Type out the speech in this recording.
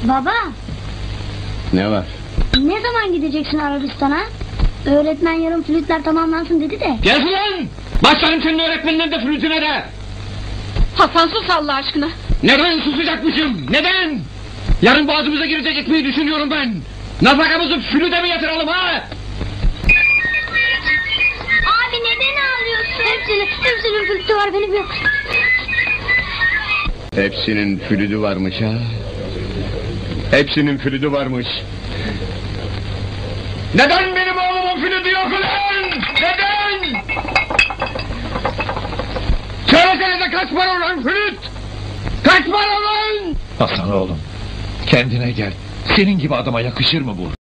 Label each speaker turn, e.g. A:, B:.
A: Baba,
B: Ne var?
A: ne zaman gideceksin Arabistan'a? Öğretmen yarın flütler tamamlansın dedi de.
B: Gel ulan! Başlarım senin öğretmeninden de flütüne de!
C: Hasan sus Allah aşkına.
B: Neden susacakmışım? Neden? Yarın boğazımıza girecek ekmeği düşünüyorum ben. Nafakamızı flüte mi yatıralım ha?
A: Abi neden ağlıyorsun? Hepsinin flütü var, benim yok.
B: Hepsinin flütü varmış ha? Hepsinin flütü varmış. Neden benim oğlumun flütü yok ulan? Neden? Söylesenize kaç para ulan flüt? Kaç para ulan?
D: Hasan oğlum, kendine gel. Senin gibi adama yakışır mı bu?